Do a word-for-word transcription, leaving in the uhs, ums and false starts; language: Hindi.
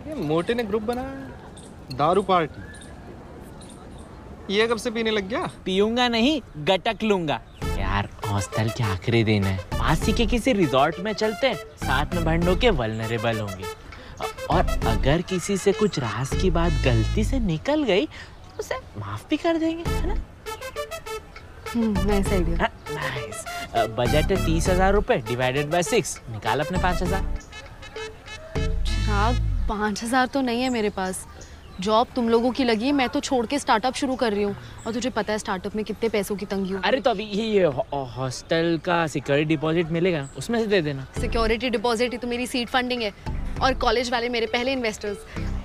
ये मोटे ने ग्रुप बनाया, दारू पार्टी। ये कब से पीने लग गया? पीऊंगा नहीं, गटक लूंगा। यार हॉस्टल के आखिरी दिन है, पास ही के किसी रिजॉर्ट में चलते हैं, साथ में भंडों के वल्नरेबल होंगे। और अगर किसी से कुछ राज की बात गलती से निकल गई तो उसे माफ भी कर देंगे, है ना? Nice idea. नाइस। बजट है तीस हजार रुपए डिवाइडेड बाय सिक्स, निकाल अपने पाँच हजार। चिराग, पाँच हजार तो नहीं है मेरे पास। जॉब तुम लोगों की लगी, मैं तो छोड़ के स्टार्टअप शुरू कर रही हूँ, और तुझे पता है स्टार्टअप में कितने पैसों की तंगी होती है। अरे तो अभी ये हॉस्टल का सिक्योरिटी डिपॉजिट मिलेगा, उसमें से दे देना। सिक्योरिटी डिपॉजिट ही तो मेरी सीट फंडिंग है, और कॉलेज वाले मेरे पहले इन्वेस्टर्स।